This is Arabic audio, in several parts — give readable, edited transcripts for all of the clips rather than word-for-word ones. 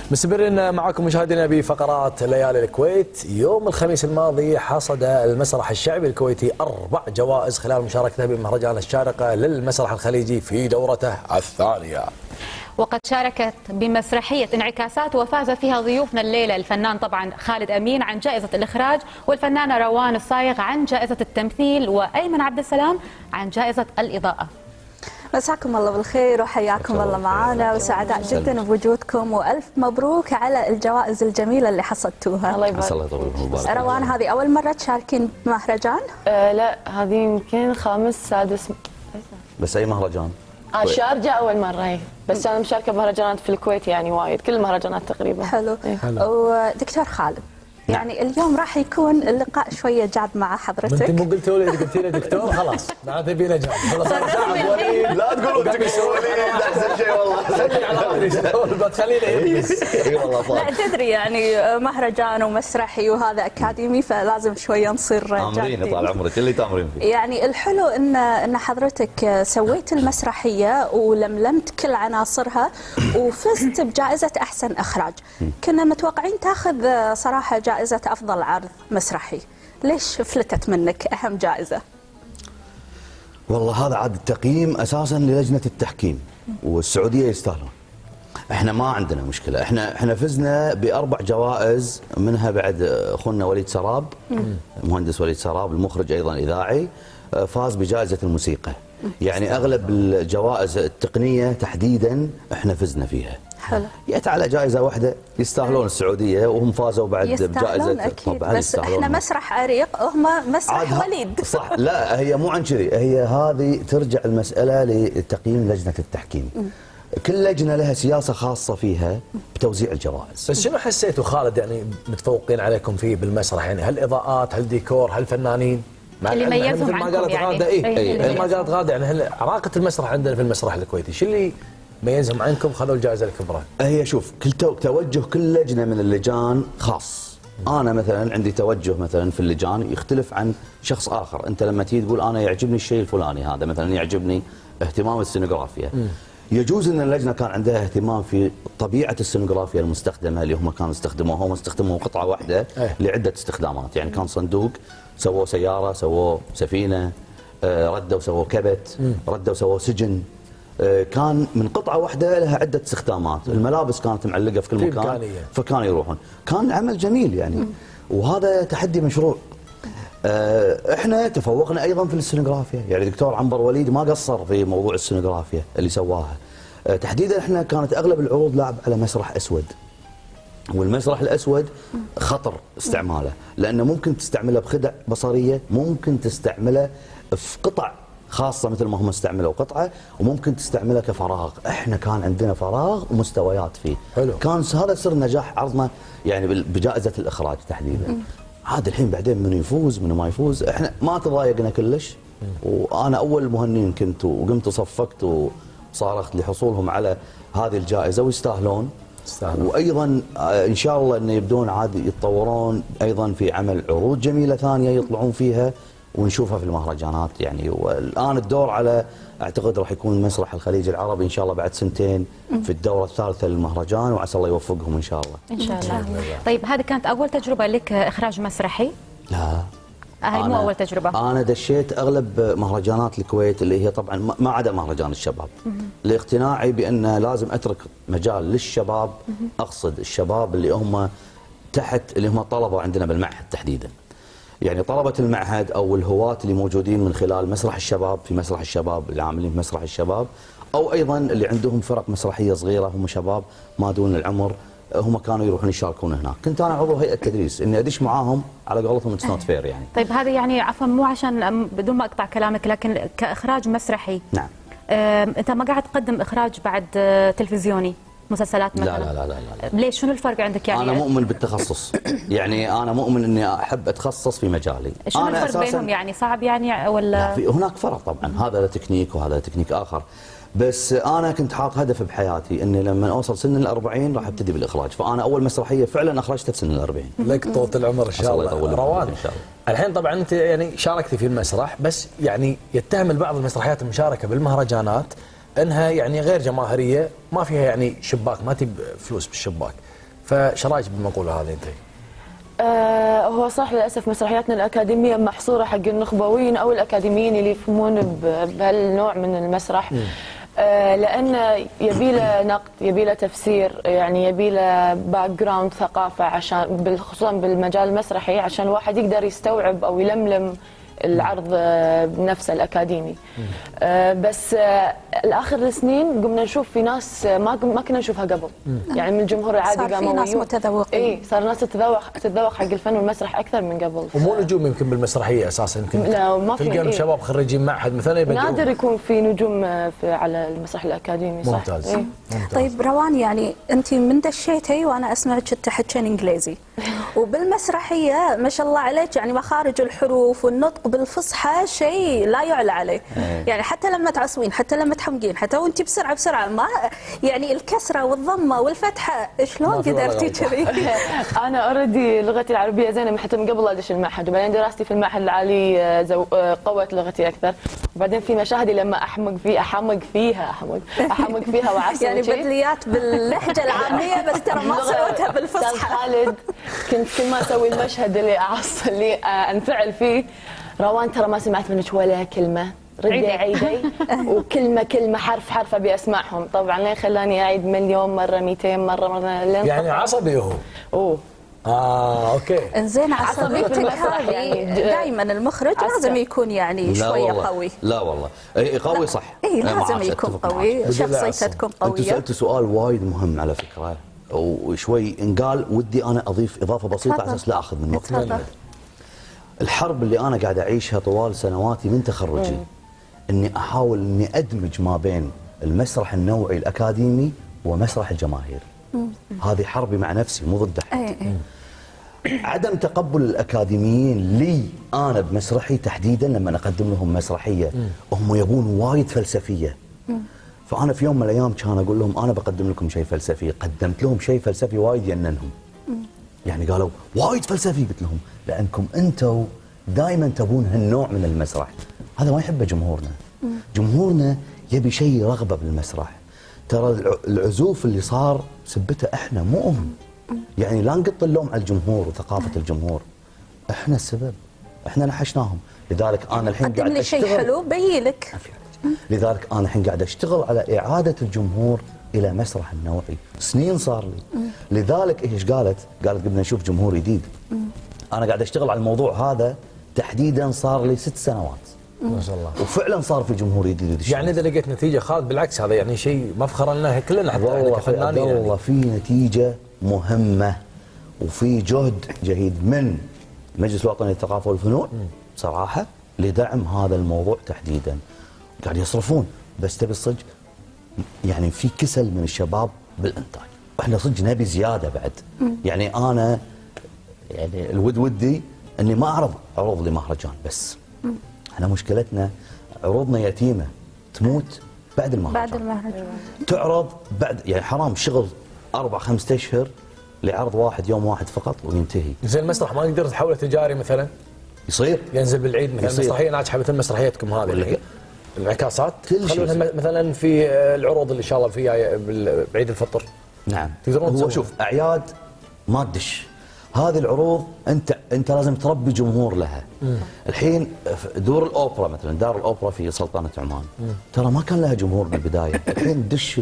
مستمرين معكم مشاهدينا بفقرات ليالي الكويت. يوم الخميس الماضي حصد المسرح الشعبي الكويتي 4 جوائز خلال مشاركته بمهرجان الشارقة للمسرح الخليجي في دورته الثانية. وقد شاركت بمسرحية انعكاسات وفاز فيها ضيوفنا الليلة الفنان طبعا خالد أمين عن جائزة الإخراج، والفنانة روان الصايغ عن جائزة التمثيل، وأيمن عبد السلام عن جائزة الإضاءة. مساكم الله بالخير وحياكم الله معنا، وسعداء جدا بوجودكم، والف مبروك على الجوائز الجميله اللي حصدتوها. الله يبارك. الله يطول. روان، هذه اول مره تشاركين بمهرجان؟ لا، هذه يمكن خامس سادس. بس اي مهرجان؟ شارجة اول مره هي، بس انا مشاركه بمهرجانات في الكويت يعني وايد، كل المهرجانات تقريبا. حلو. ودكتور خالد، يعني اليوم راح يكون اللقاء شويه جاد مع حضرتك. انت مو قلتوا لي قلتي لي دكتور خلاص ما تبينا جاد. خلاص لا تقولوا دكتور وليد، احسن شيء والله. خلي على بالي تخلينا اي والله. لا تدري يعني مهرجان ومسرحي وهذا اكاديمي، فلازم شويه نصير تامرين طال عمرك اللي تامرين فيه. يعني الحلو ان حضرتك سويت المسرحيه ولملمت كل عناصرها وفزت بجائزه احسن اخراج. كنا متوقعين تاخذ صراحه جائزة أفضل عرض مسرحي، ليش فلتت منك أهم جائزة؟ والله هذا عاد التقييم أساساً للجنة التحكيم، والسعودية يستاهلون. احنا ما عندنا مشكلة، احنا فزنا ب4 جوائز، منها بعد أخونا وليد سراب، المهندس وليد سراب المخرج أيضاً إذاعي، فاز بجائزة الموسيقى. يعني أغلب الجوائز التقنية تحديداً احنا فزنا فيها. حلو. يأتي على جائزة واحدة يستاهلون السعودية، وهم فازوا بعد بجائزة. أكيد. بس احنا مسرح عريق، هم مسرح وليد. صح. لا هي مو عن كذي، هي هذه ترجع المسألة لتقييم لجنة التحكيم. كل لجنة لها سياسة خاصة فيها بتوزيع الجوائز. بس شنو حسيتوا خالد يعني متفوقين عليكم فيه بالمسرح؟ يعني هل إضاءات، هل ديكور، هل فنانين؟ اللي ميزهم عنكم يعني. مثل ما قالت غادة يعني هل عراقة المسرح عندنا في المسرح الكويتي شو اللي ميزهم عنكم خذوا الجائزة الكبرى؟ هي شوف، كل توجه كل لجنة من اللجان خاص. أنا مثلا عندي توجه مثلا في اللجان يختلف عن شخص آخر. أنت لما تيجي تقول أنا يعجبني الشيء الفلاني، هذا مثلا يعجبني اهتمام السينوغرافيا. يجوز ان اللجنه كان عندها اهتمام في طبيعه السينوغرافيا المستخدمه اللي هم كانوا يستخدموها، هم استخدموا قطعه واحده لعده استخدامات. يعني كان صندوق، سووه سياره، سووه سفينه، ردوا سووه كبت، ردوا سووه سجن. كان من قطعه واحده لها عده استخدامات. الملابس كانت معلقه في كل مكان فكانوا يروحون. كان عمل جميل يعني، وهذا تحدي مشروع. احنا تفوقنا ايضا في السينوغرافيا، يعني دكتور عنبر وليد ما قصر في موضوع السينوغرافيا اللي سواها. تحديدا احنا كانت اغلب العروض لعب على مسرح اسود، والمسرح الاسود خطر استعماله، لانه ممكن تستعمله بخدع بصريه، ممكن تستعمله في قطع خاصه مثل ما هم استعملوا قطعه، وممكن تستعمله كفراغ. احنا كان عندنا فراغ ومستويات فيه. حلو. كان هذا سر نجاح عرضنا يعني بجائزه الاخراج تحديدا. عاد الحين بعدين من يفوز من ما يفوز احنا ما تضايقنا كلش. وانا اول المهنين كنت، وقمت وصفقت وصارخت لحصولهم على هذه الجائزه، ويستاهلون. وايضا ان شاء الله انه يبدون عاد يتطورون ايضا في عمل عروض جميله ثانيه يطلعون فيها ونشوفها في المهرجانات يعني. والان الدور على اعتقد راح يكون مسرح الخليج العربي ان شاء الله بعد سنتين في الدوره الثالثه للمهرجان، وعسى الله يوفقهم ان شاء الله. ان شاء الله. طيب هذه كانت اول تجربه لك اخراج مسرحي؟ لا، هاي مو اول تجربه. انا دشيت اغلب مهرجانات الكويت اللي هي طبعا ما عدا مهرجان الشباب، لاقتناعي بان لازم اترك مجال للشباب. اقصد الشباب اللي هم تحت، اللي هم طلبه عندنا بالمعهد تحديدا. يعني طلبة المعهد أو الهواة اللي موجودين من خلال مسرح الشباب، في مسرح الشباب اللي عاملين في مسرح الشباب، أو أيضا اللي عندهم فرق مسرحية صغيرة هم شباب ما دون العمر، هم كانوا يروحون يشاركون هناك. كنت أنا عضو هيئة تدريس إني أدش معاهم على قولتهم اتس نوت فير يعني. طيب هذه يعني عفوا مو عشان بدون ما أقطع كلامك، لكن كإخراج مسرحي نعم أنت ما قاعد تقدم إخراج بعد تلفزيوني مسلسلات مثلا؟ لا لا لا لا. ليش؟ شنو الفرق عندك يعني؟ أنا مؤمن بالتخصص. يعني أنا مؤمن إني أحب أتخصص في مجالي. شنو الفرق بينهم يعني؟ صعب يعني ولا؟ هناك فرق طبعا، هذا تكنيك وهذا تكنيك آخر. بس انا كنت حاط هدف بحياتي اني لما اوصل سن ال40 راح ابتدي بالاخراج، فانا اول مسرحيه فعلا اخرجتها في سن ال40. لك طول العمر ان شاء الله. روان ان شاء الله. الحين طبعا انت يعني شاركتي في المسرح، بس يعني يتهم البعض المسرحيات المشاركه بالمهرجانات انها يعني غير جماهيريه، ما فيها يعني شباك، ما تجيب فلوس بالشباك. فايش رايك بالمقوله هذه انت؟ هو صح للاسف مسرحياتنا الاكاديميه محصوره حق النخبويين او الاكاديميين اللي يفهمون بهالنوع من المسرح. لأن يبيله نقد، يبيله تفسير، يعني يبيله باك جراوند ثقافة، عشان خصوصا بالمجال المسرحي عشان الواحد يقدر يستوعب أو يلملم العرض بنفسه الأكاديمي. بس الآخر السنين قمنا نشوف في ناس ما كنا نشوفها قبل، يعني من الجمهور العادي صار في ناس متذوقين. إيه، صار ناس تتذوق حق الفن والمسرح أكثر من قبل. ومو نجوم يمكن بالمسرحيه اساسا، يمكن لا ما في. تلقى شباب خريجين معهد مثلا يبدعون. نادر يكون في نجوم على المسرح الأكاديمي. صح. ممتاز. إيه؟ ممتاز. طيب روان، يعني انت من دشيتي وانا اسمعك تحكين انجليزي، وبالمسرحيه ما شاء الله عليك يعني مخارج الحروف والنطق بالفصحى شيء لا يعلى عليه. يعني حتى لما تعصبين، حتى لما تحمقين، حتى وانت بسرعه ما يعني الكسره والضمه والفتحه شلون قدرتي كذي؟ انا اوريدي لغتي العربيه زينه حتى من قبل لا ادش المعهد، وبعدين دراستي في المعهد العالي قوت لغتي اكثر، وبعدين في مشاهدي لما احمق فيها وعصب يعني بدليات باللهجه العاميه بس ترى ما سويتها بالفصحى. خالد كنت كل ما اسوي المشهد اللي انفعل فيه، روان ترى ما سمعت منك ولا كلمه، ردي عيدي وكلمه حرف ابي اسمعهم. طبعا لين خلاني اعيد مليون مره 200 مره لين يعني عصبي هو. اوه اوكي. انزين عصبيتك هذه يعني دائما المخرج لازم يكون يعني شويه قوي. لا والله قوي صح. اي لازم يكون قوي، شخصيته تكون قويه. انت سالت سؤال وايد مهم على فكره، وشوي انقال ودي انا اضيف اضافه بسيطه على اساس لا اخذ من وقتك. الحرب اللي انا قاعد اعيشها طوال سنواتي من تخرجي اني احاول اني ادمج ما بين المسرح النوعي الاكاديمي ومسرح الجماهيري. هذه حربي مع نفسي مو ضد احد. عدم تقبل الاكاديميين لي انا بمسرحي تحديدا لما اقدم لهم مسرحيه هم يبون وايد فلسفيه. فانا في يوم من الايام كان اقول لهم انا بقدم لكم شيء فلسفي، قدمت لهم شيء فلسفي وايد يننهم. يعني قالوا وايد فلسفي، قلت لهم لانكم انتم دائما تبون هالنوع من المسرح، هذا ما يحبه جمهورنا. جمهورنا يبي شيء رغبه بالمسرح. ترى العزوف اللي صار سبته احنا مو هم. يعني لا نقط اللوم على الجمهور وثقافه الجمهور، احنا السبب، احنا نحشناهم. لذلك انا الحين قاعد قدم لي شيء حلو بيلك. لذلك انا الحين قاعد اشتغل على اعاده الجمهور الى مسرح النوعي، سنين صار لي. لذلك ايش قالت بدنا نشوف جمهور جديد. انا قاعد اشتغل على الموضوع هذا تحديدا صار لي 6 سنوات. ما شاء الله. وفعلا صار في جمهور جديد. يعني اذا لقيت نتيجه خالد بالعكس هذا يعني شيء مفخر لنا كلنا حتى والله كفنانين. والله في نتيجه مهمه وفي جهد جهيد من المجلس الوطني للثقافه والفنون صراحه لدعم هذا الموضوع تحديدا. قاعد يصرفون، بس تبي الصدق يعني في كسل من الشباب بالانتاج، واحنا صدق نبي زياده بعد. يعني انا يعني ودي اني ما اعرض عروض لمهرجان، بس احنا مشكلتنا عروضنا يتيمه تموت بعد المهرجان. تعرض بعد، يعني حرام شغل 4-5 اشهر لعرض واحد يوم واحد فقط وينتهي. زين المسرح ما نقدر تحوله تجاري مثلا؟ يصير ينزل بالعيد مثلا مسرحيه ناجحه مثل مسرحيتكم هذه الحين، انعكاسات خلونها مثلا في العروض اللي ان شاء الله فيها بعيد الفطر. نعم تقدرون هو شوف اعياد ما تدش هذه العروض، انت لازم تربي جمهور لها. الحين دور الاوبرا مثلا، دار الاوبرا في سلطنه عمان ترى ما كان لها جمهور بالبدايه. الحين تدش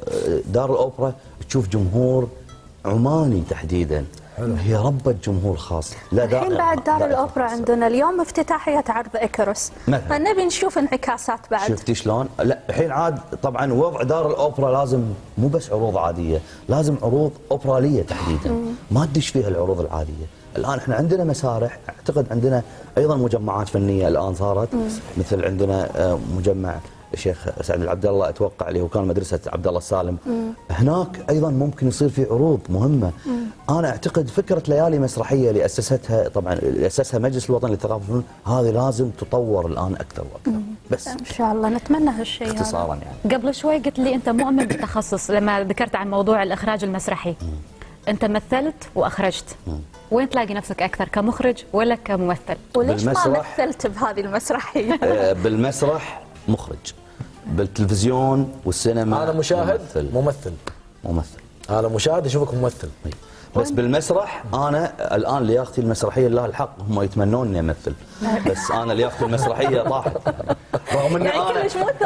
دار الاوبرا تشوف جمهور عماني تحديدا. هي ربت جمهور خاص. لا الحين بعد دار الاوبرا عندنا اليوم افتتاحيه عرض اكروس، فنبي نشوف انعكاسات بعد. شفتي شلون؟ لا الحين عاد طبعا وضع دار الاوبرا لازم مو بس عروض عاديه، لازم عروض اوبراليه تحديدا، ما تدش فيها العروض العاديه. الان احنا عندنا مسارح، اعتقد عندنا ايضا مجمعات فنيه الان صارت، مثل عندنا مجمع الشيخ سعد العبد الله اتوقع اللي هو كان مدرسه عبد الله السالم. هناك ايضا ممكن يصير في عروض مهمه. انا اعتقد فكره ليالي مسرحيه اللي اسستها طبعا اللي اسسها مجلس الوطني للثقافه والفنون هذه لازم تطور الان اكثر واكثر. بس ان شاء الله نتمنى هالشيء هذا. اختصارا يعني قبل شوي قلت لي انت مؤمن بالتخصص لما ذكرت عن موضوع الاخراج المسرحي. انت مثلت واخرجت، وين تلاقي نفسك اكثر، كمخرج ولا كممثل؟ وليش ما مثلت بهذه المسرحيه؟ بالمسرح مخرج، بالتلفزيون والسينما انا مشاهد ممثل. انا مشاهد اشوفك ممثل. بس بالمسرح انا الان لياقتي المسرحيه لله الحق، هم يتمنون اني امثل بس انا لياقتي المسرحيه طاحت. رغم اني انا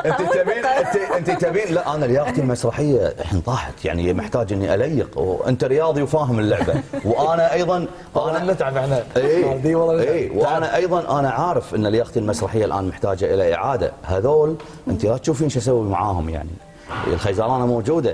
انت تبين لا انا لياقتي المسرحيه الحين طاحت، يعني محتاج اني اليق، وانت رياضي وفاهم اللعبه وانا ايضا انا نتعب احنا. وانا ايضا انا عارف ان لياقتي المسرحيه الان محتاجه الى اعاده. هذول انت لا تشوفين شو اسوي معاهم، يعني الخيزرانه موجوده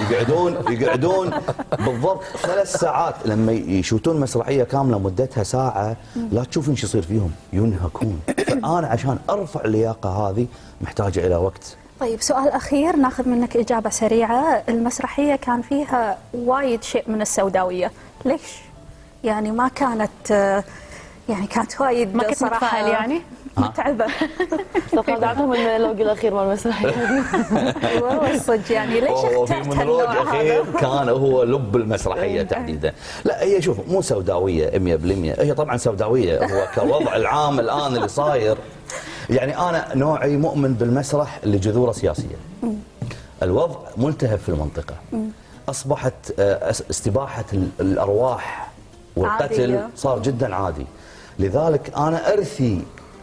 يقعدون بالضبط 3 ساعات لما يشوتون مسرحيه كامله مدتها ساعه، لا تشوفين شو يصير فيهم، ينهكون. فانا عشان ارفع اللياقه هذه محتاجه الى وقت. طيب سؤال اخير ناخذ منك اجابه سريعه، المسرحيه كان فيها وايد شيء من السوداويه، ليش؟ يعني ما كانت يعني كانت وايد ما كنت صراحه يعني متعبه. طب اعطوهم المونولوج الاخير مال المسرحيه. ايوه والصدق يعني ليش اخترت في مونولوج اخير كان هو لب المسرحيه تحديدا. لا هي شوف مو سوداويه 100%، هي طبعا سوداويه، هو كوضع العام الان اللي صاير. يعني انا نوعي مؤمن بالمسرح اللي جذوره سياسيه. الوضع ملتهب في المنطقه، اصبحت استباحه الارواح والقتل عادية. صار جدا عادي. لذلك انا ارثي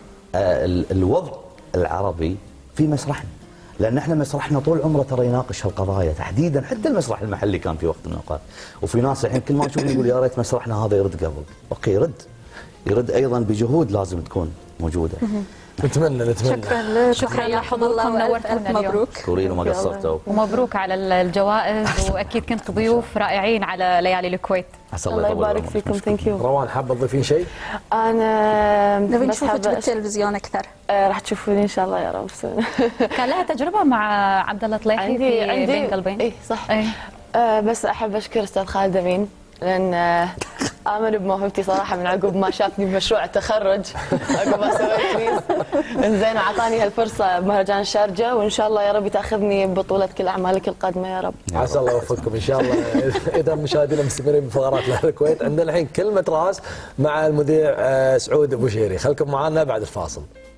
الوضع العربي في مسرحنا، لان احنا مسرحنا طول عمره ترى يناقش هالقضايا تحديدا، حتى المسرح المحلي كان في وقت من الاوقات. وفي ناس الحين كل ما نشوف يقول يا ريت مسرحنا هذا يرد قبل. اوكي يرد ايضا بجهود لازم تكون موجوده. نتمنى شكرا لك، شكرا لحضوركم، نورتونا اليوم. مبروك. مشكورين وما قصرتوا. ومبروك على الجوائز، واكيد كنتوا ضيوف رائعين على ليالي الكويت. الله يبارك فيكم. ثانك يو. روان حابه تضيفين شيء؟ انا نبي بس نشوفك بالتلفزيون اكثر. راح تشوفوني ان شاء الله يا رب. كان لها تجربه مع عبد الله طليحي في بين قلبين. اي صح. أي. بس احب اشكر استاذ خالد امين، لان امن بموهبتي صراحه من عقب ما شافني بمشروع التخرج، عقب ما سويت كويز انزين وعطاني هالفرصه بمهرجان الشارجه، وان شاء الله يا رب تاخذني ببطوله كل اعمالك القادمه يا رب. عسى الله يوفقكم ان شاء الله. اذا مشاهدينا مستمرين بفقرات الكويت، عندنا الحين كلمه راس مع المذيع سعود ابو شيري، خلكم معنا بعد الفاصل.